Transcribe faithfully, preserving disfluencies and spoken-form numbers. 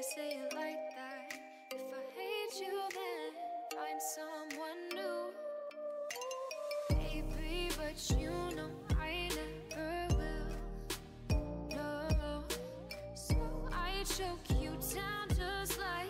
say it like that. If I hate you, then find someone new. Baby, but you know I never will. No, so I choke you down just like